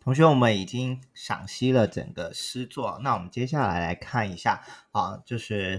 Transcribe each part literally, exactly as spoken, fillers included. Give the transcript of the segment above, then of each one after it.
同学，我们已经赏析了整个诗作，那我们接下来来看一下啊，就是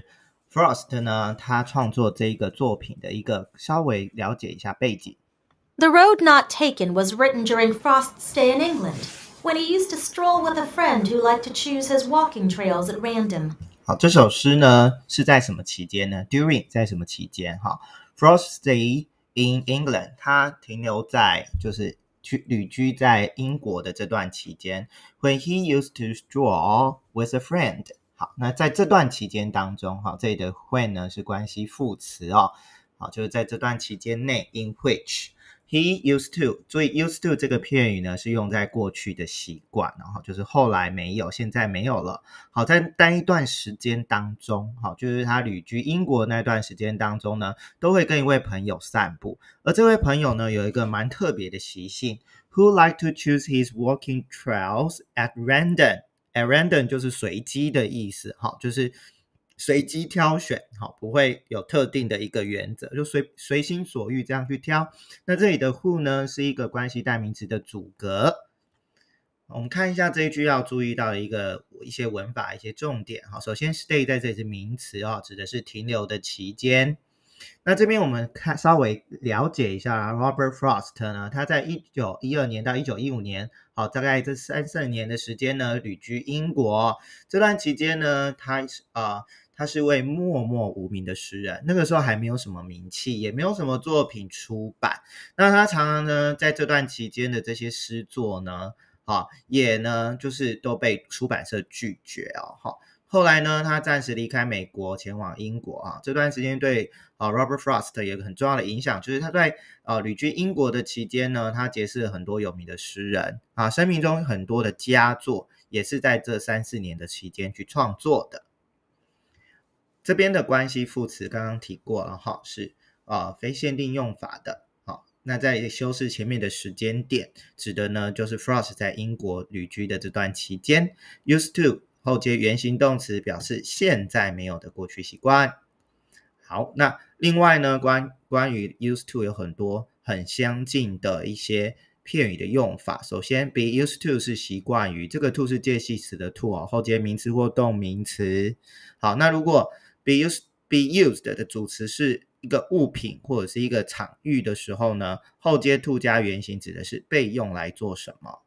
Frost 呢，他创作这个作品的一个稍微了解一下背景。 The Road Not Taken was written during Frost's stay in England, when he used to stroll with a friend who liked to choose his walking trails at random. 好，这首诗呢是在什么期间呢 ？During 在什么期间？哈 ，Frost stay in England， 他停留在就是去旅居在英国的这段期间。When he used to stroll with a friend， 好，那在这段期间当中，哈，这里的 when 呢是关系副词哦，好，就是在这段期间内 ，in which。He used to， 注意 used to 这个片语呢是用在过去的习惯，然后就是后来没有，现在没有了。好，在单一段时间当中，好，就是他旅居英国那段时间当中呢，都会跟一位朋友散步。而这位朋友呢，有一个蛮特别的习性 ，who like to choose his walking trails at random。At random 就是随机的意思，好，就是随机挑选，好，不会有特定的一个原则，就随随心所欲这样去挑。那这里的 who 呢，是一个关系代名词的主格。我们看一下这一句要注意到的一个一些文法一些重点。好，首先 stay 在这里是名词哦，指的是停留的期间。那这边我们看稍微了解一下 Robert Frost 呢，他在一九一二年到一九一五年，好，大概这三四年的时间呢，旅居英国。这段期间呢，他呃他是位默默无名的诗人，那个时候还没有什么名气，也没有什么作品出版。那他常常呢，在这段期间的这些诗作呢，啊，也呢就是都被出版社拒绝哦。哈，后来呢，他暂时离开美国，前往英国啊。这段时间对啊 Robert Frost 有一个很重要的影响，就是他在啊旅居英国的期间呢，他结识了很多有名的诗人啊，生命中很多的佳作也是在这三四年的期间去创作的。这边的关系副词刚刚提过了哈，是啊非限定用法的。好，那在修饰前面的时间点，指的呢就是 Frost 在英国旅居的这段期间。Used to 后接原形动词，表示现在没有的过去习惯。好，那另外呢，关关于 used to 有很多很相近的一些片语的用法。首先 be used to 是习惯于，这个 to 是介系词的 to 哦，后接名词或动名词。好，那如果 be used be used 的主词是一个物品或者是一个场域的时候呢，后接 to 加原形指的是被用来做什么。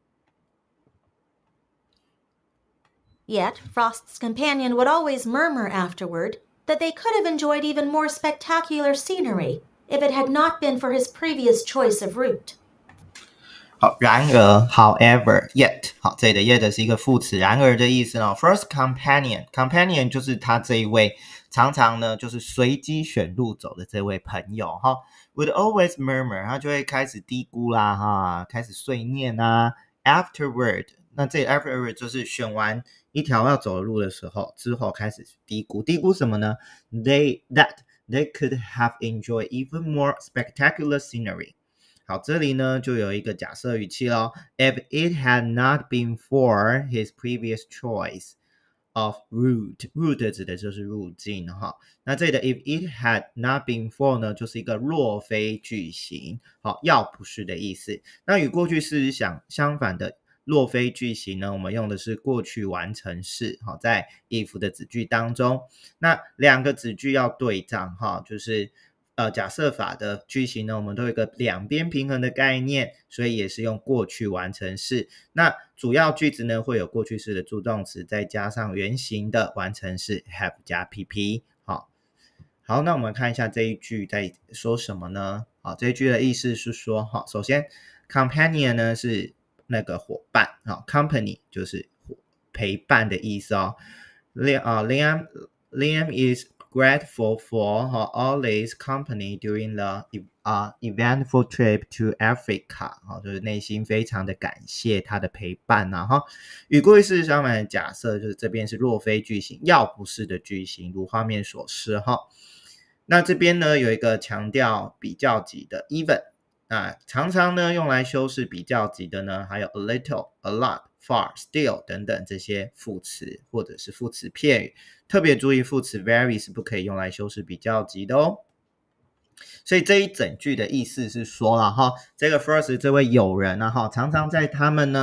Yet, Frost's companion would always murmur afterward that they could have enjoyed even more spectacular scenery if it had not been for his previous choice of route. 好，然而 however yet， 好，这里的 yet 是一个副词，然而的意思呢。First companion companion 就是他这一位常常呢就是随机选路走的这位朋友哈 would always murmur， 他就会开始嘀咕啦哈，开始碎念啊 afterward， 那这里 afterward 就是选完一条要走的路的时候之后开始嘀咕，嘀咕什么呢 they that they could have enjoyed even more spectacular scenery。好，这里呢就有一个假设语气咯 If it had not been for his previous choice of route， route 指的就是路径哈。那这里的 if it had not been for 呢，就是一个若非句型，好，要不是的意思。那与过去式相相反的若非句型呢，我们用的是过去完成式，好，在 if 的子句当中，那两个子句要对仗哈，就是呃，假设法的句型呢，我们都有一个两边平衡的概念，所以也是用过去完成式。那主要句子呢，会有过去式的助动词，再加上原形的完成式 have 加 pp。好，好，那我们看一下这一句在说什么呢？好，这一句的意思是说，好，首先 companion 呢是那个伙伴，好 company 就是陪伴的意思哦。Liam Liam is grateful for her always company during the uh, eventful trip to Africa， 就是内心非常的感谢她的陪伴啊哈。与过去式相反的假设就是这边是若非句型，要不是的句型，如画面所示哈。那这边呢有一个强调比较级的 even， 那常常呢用来修饰比较级的呢还有 a little、a lot、far、still 等等这些副词或者是副词片语。特别注意副词 very 是不可以用来修饰比较级的哦。所以这一整句的意思是说了哈，这个 Frost 这位友人啊哈，常常在他们呢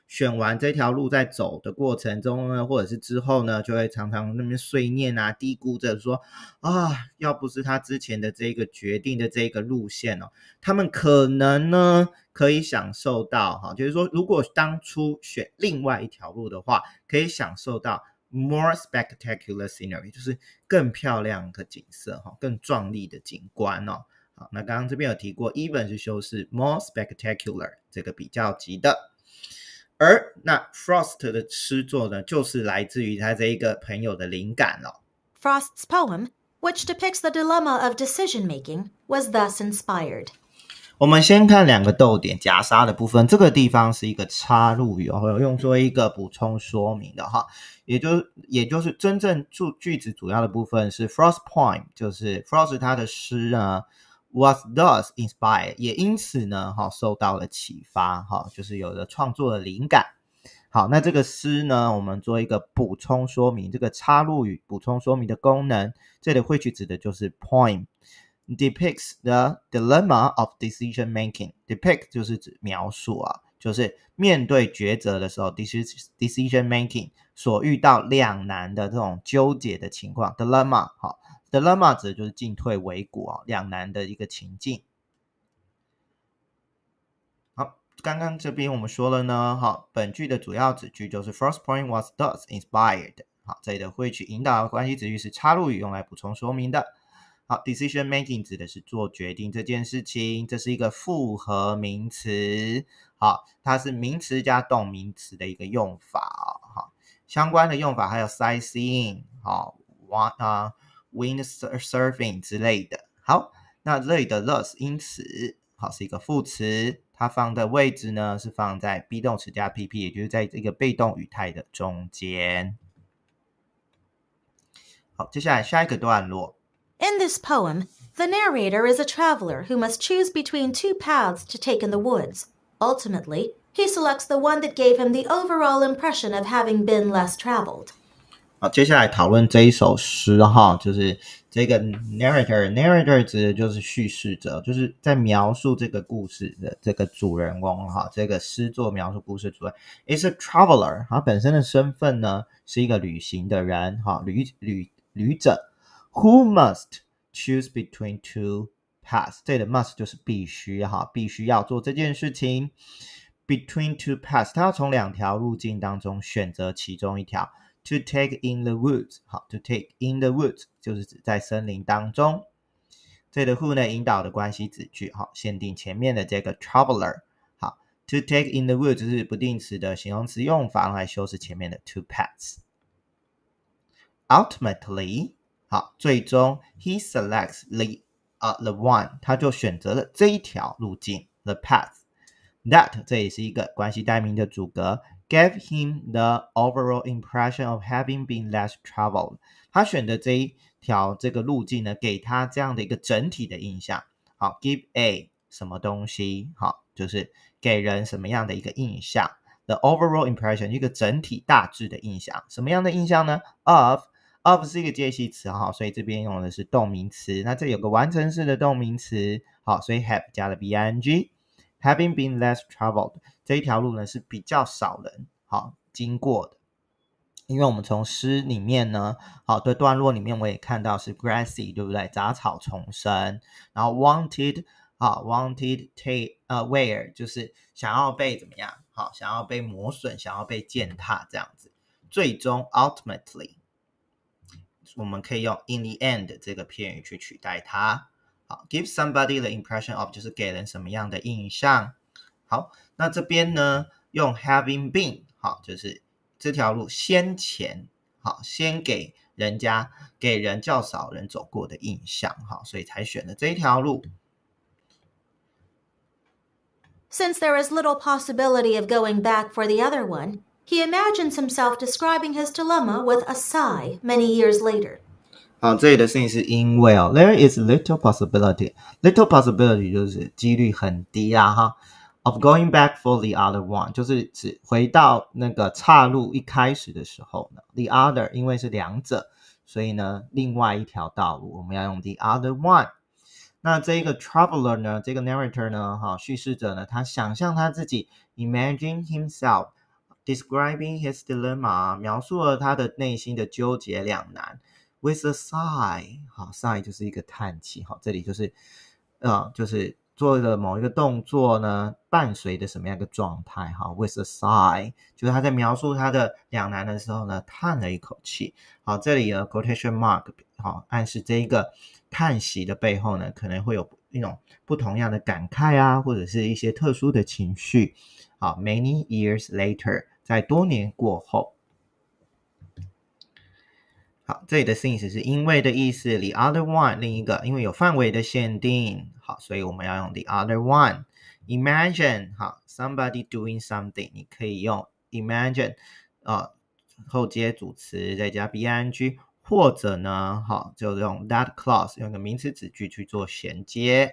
选完这条路在走的过程中呢，或者是之后呢，就会常常那边碎念啊，嘀咕着说啊，要不是他之前的这个决定的这个路线哦，他们可能呢可以享受到哈，就是说如果当初选另外一条路的话，可以享受到 more spectacular scenery， 就是更漂亮的景色哈，更壮丽的景观哦。好，那刚刚这边有提过 even 是修饰 more spectacular 这个比较级的，而那 Frost 的诗作呢，就是来自于他这一个朋友的灵感哦。 Frost's poem, which depicts the dilemma of decision-making, was thus inspired. 我们先看两个逗点夹杀的部分，这个地方是一个插入语哦，用作一个补充说明的哈，也就也就是真正句子主要的部分是 Frost poem， 就是 Frost 他的诗呢 was thus inspired， 也因此呢受到了启发，就是有了创作的灵感。好，那这个诗呢，我们做一个补充说明，这个插入语补充说明的功能，这里which指的就是 poem depicts the dilemma of decision making。 depict 就是指描述啊，就是面对抉择的时候 decision making 所遇到两难的这种纠结的情况 dilemma。 好， dilemma 指的就是进退维谷啊，两难的一个情境。好，刚刚这边我们说了呢，好，本句的主要子句就是 First point was thus inspired。 好，这里的which引导的关系子句是插入语，用来补充说明的。好， decision making 指的是做决定这件事情，这是一个复合名词。好，它是名词加动名词的一个用法。好，相关的用法还有 sightseeing， 好， uh, windsurfing 之类的。好，那这里的 thus 因此，好，是一个副词，它放的位置呢是放在 be 动词加 P P， 也就是在这个被动语态的中间。好，接下来下一个段落。 In this poem, the narrator is a traveler who must choose between two paths to take in the woods. Ultimately, he selects the one that gave him the overall impression of having been less traveled. 好，接下来讨论这一首诗哈，就是这个 narrator narrator 指的就是叙事者，就是在描述这个故事的这个主人公哈，这个诗作描述故事主人 is a traveler， 他本身的身份呢是一个旅行的人哈，旅旅旅者。Who must choose between two paths？ 这里的 must 就是必须哈，必须要做这件事情。Between two paths， 他要从两条路径当中选择其中一条。To take in the woods， 好 ，to take in the woods 就是指在森林当中。这里的 who 呢引导的关系子句，好，限定前面的这个 traveler。好 ，to take in the woods 是不定词的形容词用法来修饰前面的 two paths。Ultimately， 好，最终 he selects the、uh, the one， 他就选择了这一条路径 the path。That 这也是一个关系代名的主格。Gave him the overall impression of having been less traveled。 他选的这一条这个路径呢，给他这样的一个整体的印象。好 ，give a 什么东西，好，就是给人什么样的一个印象。The overall impression 一个整体大致的印象，什么样的印象呢 ？Of of 是一个介系词，好，所以这边用的是动名词。那这有个完成式的动名词，好，所以 have 加了 ing。Having been less traveled， 这一条路呢是比较少人好经过的，因为我们从诗里面呢，好的段落里面我也看到是 grassy， 对不对？杂草丛生，然后 wanted 好 wanted take 呃 where 就是想要被怎么样？好，想要被磨损，想要被践踏这样子。最终 ultimately， 我们可以用 in the end 这个片语去取代它。好 give somebody the impression of 就是给人什么样的印象。好，那这边呢用 having been 好，就是这条路先前好，先给人家给人较少人走过的印象，好，所以才选了这一条路。 Since there is little possibility of going back for the other one, he imagines himself describing his dilemma with a sigh many years later. 好，这里的事情是因为哦 there is little possibility little possibility 就是几率很低啊哈 of going back for the other one 就是指回到那个岔路一开始的时候呢 the other 因为是两者，所以呢另外一条道路我们要用 the other one。 那这个 traveler 呢，这个 narrator 呢哈，叙事者呢，他想象他自己 imagine himself describing his dilemma 描述了他的内心的纠结两难 with a sigh 好 sigh 就是一个叹气好，这里就是呃就是做的某一个动作呢伴随的什么样一个状态好 with a sigh 就是他在描述他的两难的时候呢叹了一口气好，这里的 quotation mark 好暗示这一个叹息的背后呢可能会有一种不同样的感慨啊或者是一些特殊的情绪好 many years later 在多年过后好，这里的 since 是因为的意思 the other one 另一个因为有范围的限定好，所以我们要用 the other one imagine 好 somebody doing something 你可以用 imagine 呃后接主词再加 bing 或者呢好就用 that clause 用个名词子句去做衔接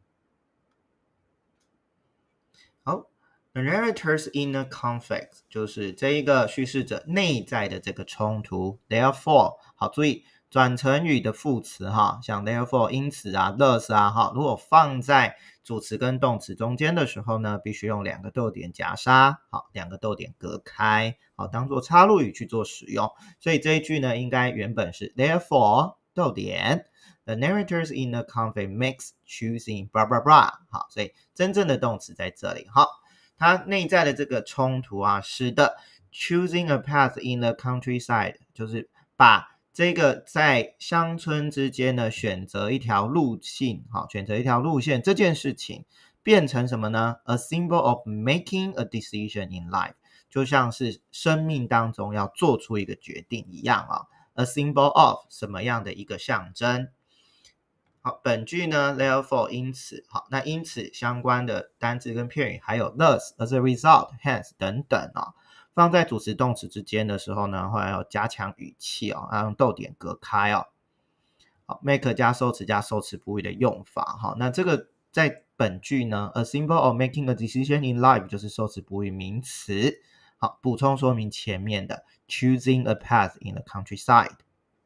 好The narrator's inner conflict 就是这一个叙事者内在的这个冲突 therefore 好注意转成语的副词哈，像 therefore 因此啊 thus 啊哈，如果放在主词跟动词中间的时候呢必须用两个逗点夹杀好，两个逗点隔开好，当做插入语去做使用所以这一句呢应该原本是 therefore 逗点The narrator's inner conflict makes choosing blah blah blah 好，所以真正的动词在这里好它内在的这个冲突啊使得 choosing a path in the countryside 就是把这个在乡村之间呢选择一条路径好，选择一条路线这件事情变成什么呢 A symbol of making a decision in life 就像是生命当中要做出一个决定一样啊 A symbol of 什么样的一个象征好，本句呢 therefore 因此好，那因此相关的单字跟片语还有 thus as a result hence 等等哦，放在主词动词之间的时候呢会要加强语气哦，要用逗点隔开哦。好 make 加受词加受词补语的用法好，那这个在本句呢 a symbol of making a decision in life 就是受词补语名词好，补充说明前面的 choosing a path in the countryside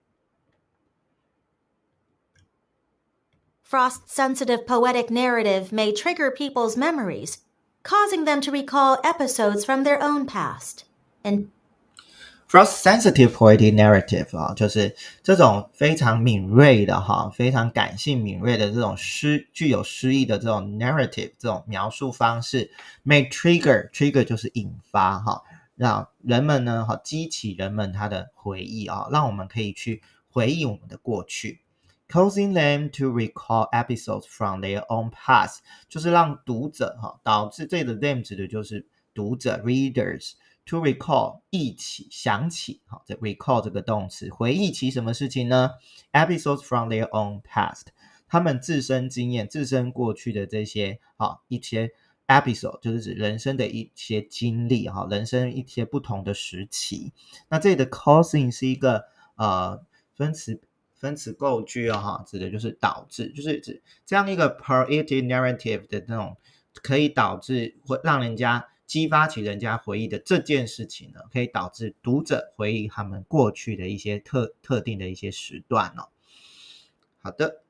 Frost's sensitive poetic narrative may trigger people's memories, causing them to recall episodes from their own past. And Frost's sensitive poetic narrative 啊，就是这种非常敏锐的哈，非常感性敏锐的这种诗具有诗意的这种 narrative 这种描述方式 may trigger trigger 就是引发哈，让人们呢哈激起人们他的回忆啊，让我们可以去回忆我们的过去。Causing them to recall episodes from their own past 就是让读者哈导致这里的 them 指的就是读者 readers to recall 忆起想起好，这 recall 这个动词回忆起什么事情呢 episodes from their own past 他们自身经验自身过去的这些好一些 episode 就是指人生的一些经历好，人生一些不同的时期那这里的 causing 是一个呃分词分词构句哦，指的就是导致就是指这样一个 poetic narrative 的那种可以导致会让人家激发起人家回忆的这件事情呢，可以导致读者回忆他们过去的一些特特定的一些时段哦。好的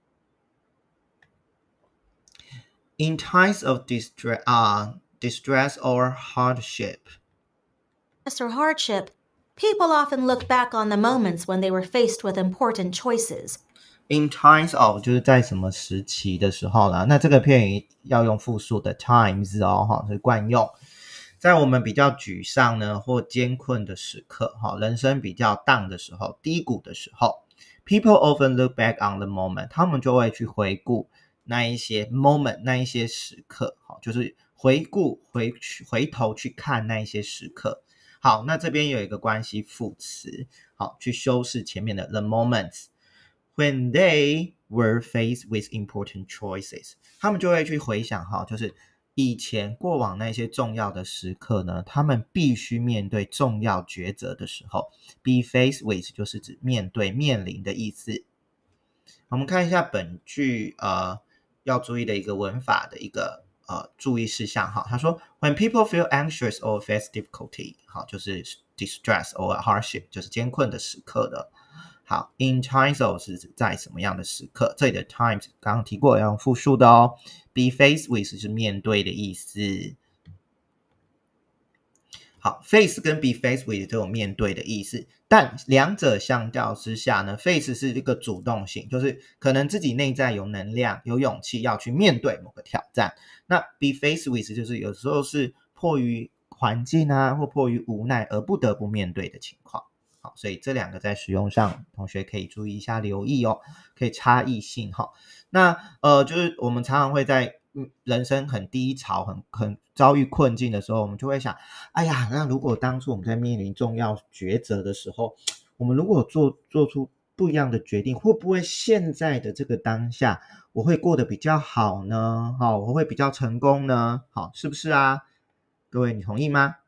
In times of distress,、uh, distress or hardship or hardship, people often look back on the moments when they were faced with important choices. In times of 就是在什么时期的时候啦，那这个片语要用复数的 times 哦，是惯用。在我们比较沮丧呢或艰困的时刻，人生比较 down 的时候，低谷的时候 people often look back on the moment 他们就会去回顾那一些 moment 那一些时刻，就是回顾 回, 回头去看那一些时刻。好，那这边有一个关系副词，好，去修饰前面的 the moments when they were faced with important choices 他们就会去回想哈，就是以前过往那些重要的时刻呢，他们必须面对重要抉择的时候 be faced with 就是指面对面临的意思。我们看一下本句呃要注意的一个文法的一个呃注意事项哈，他说 when people feel anxious or face difficulty 好，就是 distress or hardship 就是艰困的时刻的。好 in times of 是指在什么样的时刻，这里的 times 刚刚提过要用复数的哦， be faced with 是面对的意思。 好 face 跟 be faced with 都有面对的意思，但两者相较之下呢， face 是一个主动性，就是可能自己内在有能量有勇气要去面对某个挑战，那 be faced with 就是有时候是迫于环境啊或迫于无奈而不得不面对的情况。好，所以这两个在使用上同学可以注意一下留意哦，可以差异性哈。那呃就是我们常常会在人生很低潮很很遭遇困境的时候，我们就会想，哎呀，那如果当初我们在面临重要抉择的时候，我们如果做做出不一样的决定，会不会现在的这个当下我会过得比较好呢？好，我会比较成功呢？好，是不是啊？各位你同意吗？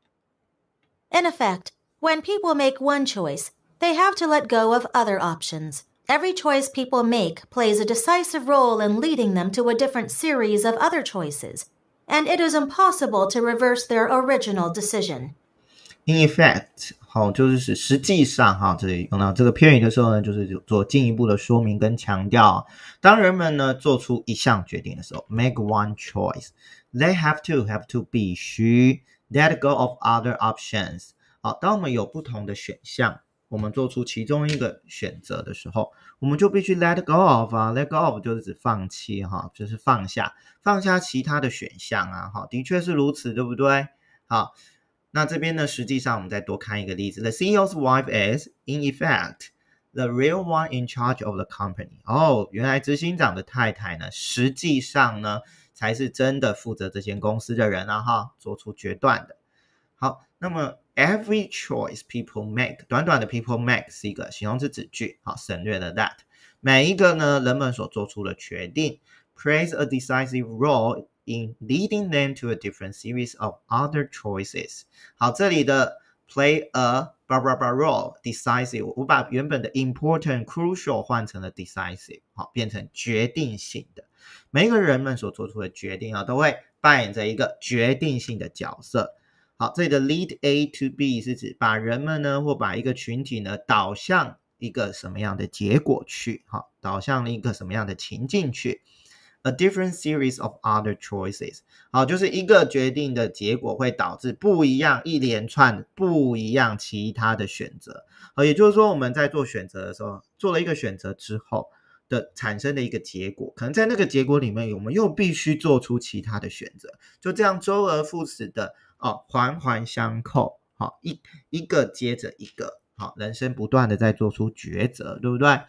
In effect, when people make one choice, they have to let go of other options. Every choice people make plays a decisive role in leading them to a different series of other choices, and it is impossible to reverse their original decision. In effect, 好，就是实际上哈，这里用到这个片语的时候呢，就是做进一步的说明跟强调。当人们呢做出一项决定的时候 ，make one choice, they have to have to 必须 let go of other options。好，当我们有不同的选项，我们做出其中一个选择的时候，我们就必须 let go of 啊 ，let go of 就是指放弃哈，就是放下，放下其他的选项啊，哈，的确是如此，对不对？好。那这边呢，实际上我们再多看一个例子 The C E O's wife is, in effect, the real one in charge of the company. 哦，原来执行长的太太呢，实际上呢，才是真的负责这间公司的人啊哈，做出决断的。好，那么 every choice people make, 短短的 people make 是一个形容词子句，好，省略了 that。每一个呢，人们所做出的决定 plays a decisive role in leading them to a different series of other choices. 好，这里的 play a blah blah blah role decisive 我把原本的 important crucial 换成了 decisive 好，变成决定性的。每一个人们所做出的决定啊，都会扮演着一个决定性的角色。好，这里的 lead A to B 是指把人们呢或把一个群体呢导向一个什么样的结果去，好，导向一个什么样的情境去。A different series of other choices. 好，就是一个决定的结果会导致不一样一连串不一样其他的选择。好，也就是说我们在做选择的时候，做了一个选择之后的产生的一个结果，可能在那个结果里面我们又必须做出其他的选择，就这样周而复始的哦，环环相扣，好，一一个接着一个，好，人生不断的在做出抉择，对不对？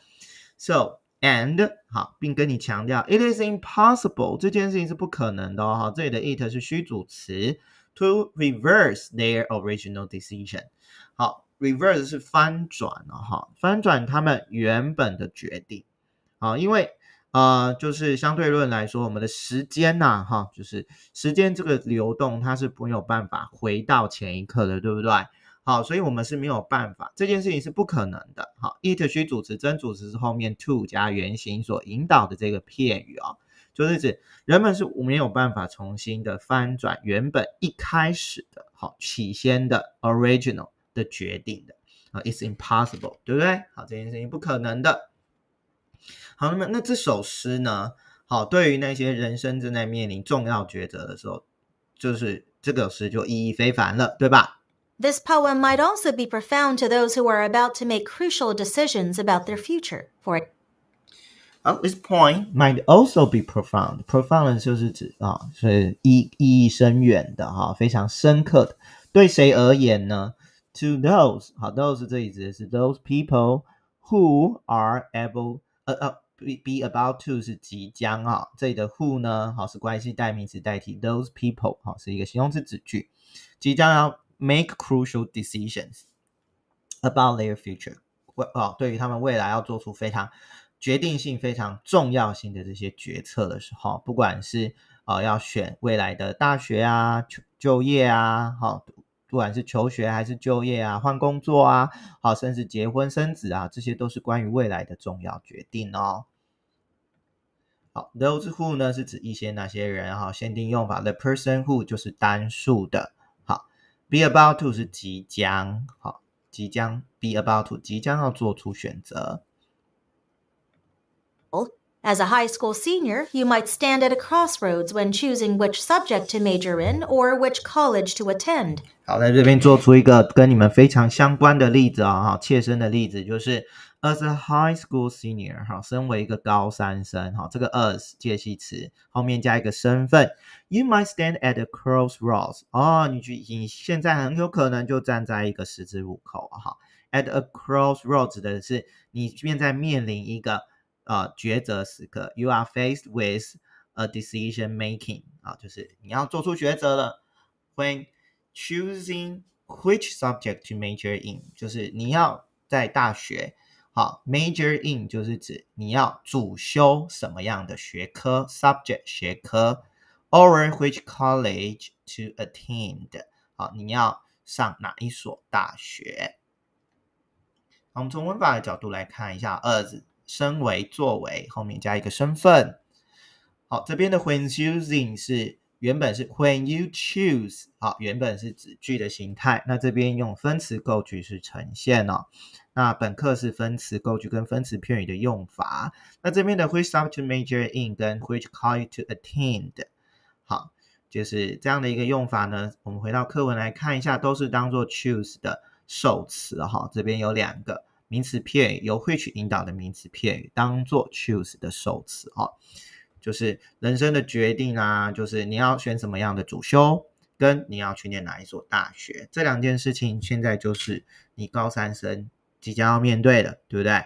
So And 好，并跟你强调 It is impossible 这件事情是不可能的哦，这里的 it 是虚主词 To reverse their original decision 好， reverse 是翻转哦，翻转他们原本的决定好，因为呃，就是相对论来说我们的时间呐、啊，就是时间这个流动它是没有办法回到前一刻的，对不对？好，所以我们是没有办法，这件事情是不可能的。好 ，it 虚主词，真主词是后面 to 加原形所引导的这个片语啊、哦，就是指人们是没有办法重新的翻转原本一开始的好起先的 original 的决定的啊 ，it's impossible， 对不对？好，这件事情不可能的。好，那么那这首诗呢？好，对于那些人生正在面临重要抉择的时候，就是这个诗就意义非凡了，对吧 ？This poem might also be profound to those who are about to make crucial decisions about their future. For oh, this point might also be profound. Profound 就是指啊，是意意义深远的哈，非常深刻的。对谁而言呢 ？To those， 好 ，those 这里指的是 those people who are able， 呃呃 ，be about to 是即将啊，这里的 who 呢，好是关系代名词代替 those people， 好是一个形容词子句，即将要make crucial decisions about their future 哦，对于他们未来要做出非常决定性非常重要性的这些决策的时候，不管是、呃、要选未来的大学啊就业啊、哦、不管是求学还是就业啊换工作啊、哦、甚至结婚生子啊，这些都是关于未来的重要决定哦。好 those who 呢是指一些那些人、哦、限定用法 the person who 就是单数的。好 be about to 是即将，好，即将 be about to 即将要做出选择。 As a high school senior, you might stand at a crossroads when choosing which subject to major in or which college to attend. 好，在这边做出一个跟你们非常相关的例子啊、哦，切身的例子就是 as a high school senior 哈，身为一个高三生哈，这个 as 介系词后面加一个身份 ，you might stand at a crossroads 哦，你你现在很有可能就站在一个十字路口哈 ，at a crossroads 指的是你现在面临一个呃抉择时刻 ，you are faced with a decision making 啊，就是你要做出抉择了 ，when choosing which subject to major in 就是你要在大学好 major in 就是指你要主修什么样的学科 subject 学科 or which college to attend 好你要上哪一所大学。我们从文法的角度来看一下 as 身为作为后面加一个身份。好，这边的 when choosing 是原本是 when you choose 好，原本是子句的形态，那这边用分词构句是呈现哦。那本课是分词构句跟分词片语的用法。那这边的 which subject to major in 跟 which college to attend 好，就是这样的一个用法呢，我们回到课文来看一下，都是当做 choose 的受词哈。这边有两个名词片语，由 which 引导的名词片语当做 choose 的受词哈。就是人生的决定啊，就是你要选什么样的主修，跟你要去念哪一所大学，这两件事情现在就是你高三生即将要面对的，对不对？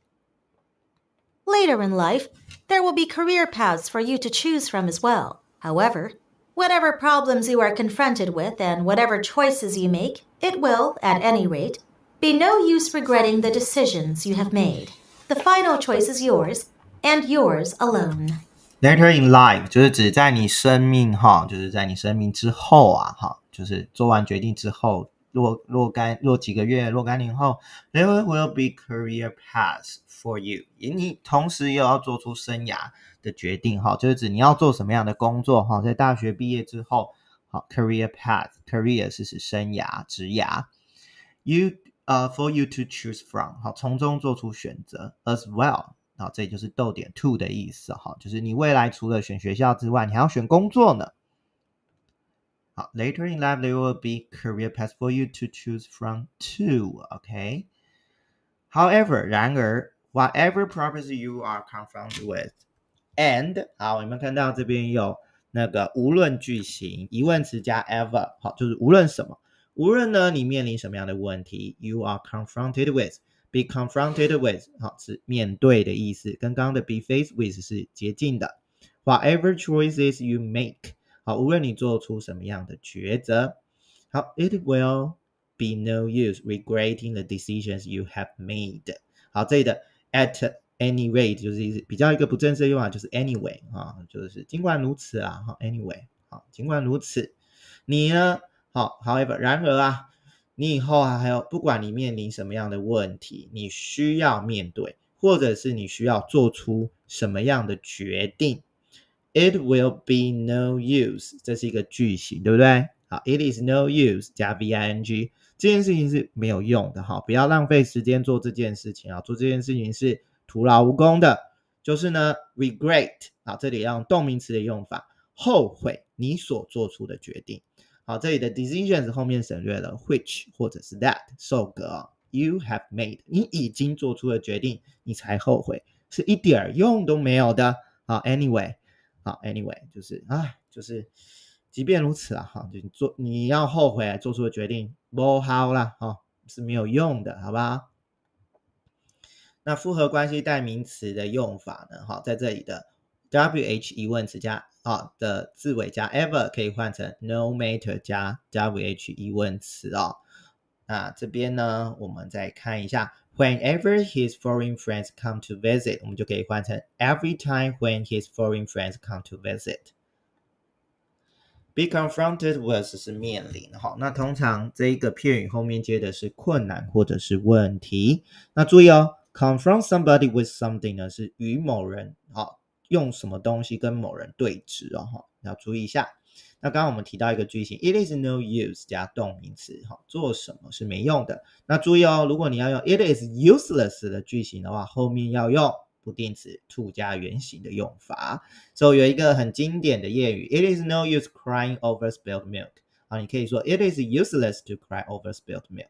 Later in life, there will be career paths for you to choose from as well. However, whatever problems you are confronted with and whatever choices you make, it will, at any rate, be no use regretting the decisions you have made. The final choice is yours, and yours alone.Later in life 就是指在你生命哈，就是在你生命之后啊哈，就是做完决定之后，若若干若几个月若干年后 there will be career paths for you 你同时也要做出生涯的决定哈，就是指你要做什么样的工作哈，在大学毕业之后好 career path career 是指生涯职涯 you uh, for you to choose from 好，从中做出选择 as well好，这就是逗点 to 的意思哈，就是你未来除了选学校之外，你还要选工作呢。好 ，Later in life there will be career paths for you to choose from too. OK. However, 然而 whatever problems you are confronted with, and 好，你们看到这边有那个无论句型，疑问词加 ever， 好，就是无论什么，无论呢你面临什么样的问题 ，you are confronted with。Be confronted with 好是面对的意思，跟刚刚的 be faced with 是接近的。Whatever choices you make 好，无论你做出什么样的抉择，好 it will be no use regretting the decisions you have made 好，这里的 at any rate 就是比较一个不正式的用法，就是 anyway 啊，就是尽管如此啊 anyway 好，尽管如此你呢好 however 然而啊你以后还有不管你面临什么样的问题，你需要面对，或者是你需要做出什么样的决定 It will be no use 这是一个句型，对不对？好 It is no use 加 V-I-N-G 这件事情是没有用的，好，不要浪费时间做这件事情啊，做这件事情是徒劳无功的。就是呢 regret 好，这里要用动名词的用法，后悔你所做出的决定。好，这里的 decisions 后面省略了 which 或者是 that 受格、哦、you have made 你已经做出了决定，你才后悔，是一点用都没有的。好 anyway 好 anyway 就是啊，就是即便如此啦，哈，就你做你要后悔做出的决定不好啦，哈，是没有用的，好吧？那复合关系代名词的用法呢？哈，在这里的 W H 疑问词加啊的字尾加 ever 可以换成 no matter 加 W H 疑问词哦。那这边呢，我们再看一下 whenever his foreign friends come to visit 我们就可以换成 every time when his foreign friends come to visit。 be confronted with 是面临，好，那通常这一个片语后面接的是困难或者是问题。那注意哦， confront somebody with something 呢是与某人好用什么东西跟某人对峙哦，要注意一下。那刚刚我们提到一个句型 it is no use 加动名词，做什么是没用的。那注意哦，如果你要用 it is useless 的句型的话，后面要用不定词 to 加原形的用法。所以有一个很经典的谚语 It is no use crying over spilled milk 啊，你可以说 It is useless to cry over spilled milk。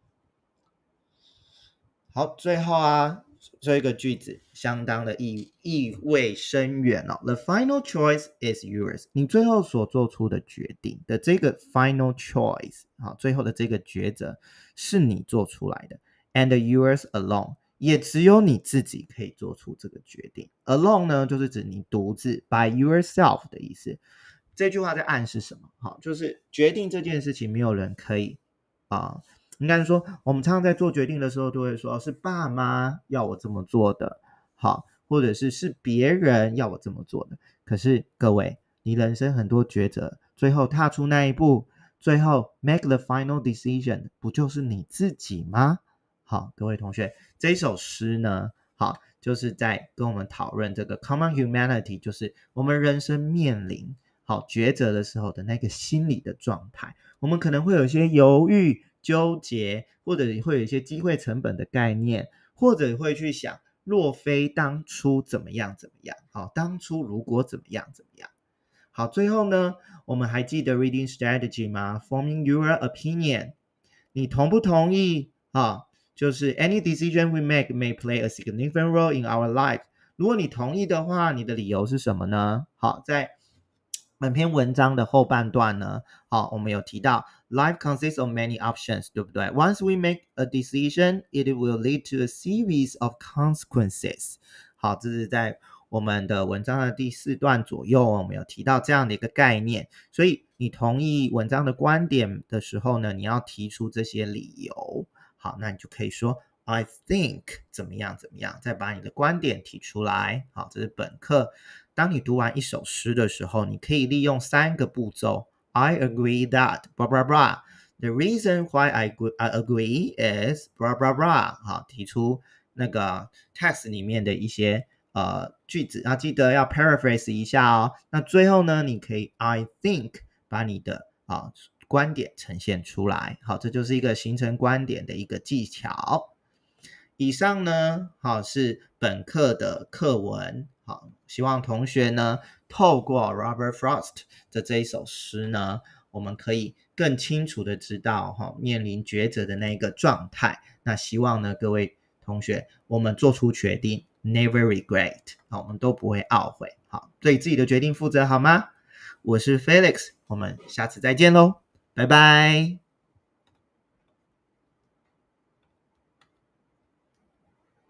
好，最后啊这个句子相当的 意, 意味深远哦。The final choice is yours， 你最后所做出的决定的这个 final choice 好，最后的这个抉择是你做出来的 and yours alone， 也只有你自己可以做出这个决定。 Alone 呢就是指你独自 by yourself 的意思。这句话在暗示什么？好，就是决定这件事情没有人可以啊、呃应该是说我们常常在做决定的时候都会说是爸妈要我这么做的，好，或者是是别人要我这么做的。可是各位，你人生很多抉择，最后踏出那一步，最后 make the final decision 不就是你自己吗？好，各位同学，这一首诗呢，好，就是在跟我们讨论这个 common humanity， 就是我们人生面临好抉择的时候的那个心理的状态。我们可能会有一些犹豫纠结，或者会有一些机会成本的概念，或者会去想若非当初怎么样怎么样，好，当初如果怎么样怎么样。好，最后呢，我们还记得 reading strategy 吗？ Forming your opinion， 你同不同意啊？就是 any decision we make may play a significant role in our life。 如果你同意的话，你的理由是什么呢？好，在本篇文章的后半段呢，好，我们有提到 Life consists of many options， 对不对？ Once we make a decision, it will lead to a series of consequences。 好，这是在我们的文章的第四段左右，我们有提到这样的一个概念。所以你同意文章的观点的时候呢，你要提出这些理由。好，那你就可以说 I think 怎么样怎么样，再把你的观点提出来。好，这是本课当你读完一首诗的时候，你可以利用三个步骤。 I agree that blah blah blah， The reason why I agree is blah blah blah。 好，提出那个 text 里面的一些呃句子，要记得要 paraphrase 一下哦。那最后呢，你可以 I think 把你的啊观点呈现出来。好，这就是一个形成观点的一个技巧。以上呢，好，是本课的课文。好，希望同学呢，透过 Robert Frost 的这一首诗呢，我们可以更清楚的知道哈，面临抉择的那个状态。那希望呢，各位同学，我们做出决定 never regret， 好，我们都不会懊悔。好，对自己的决定负责好吗？我是 Felix， 我们下次再见咯，拜拜。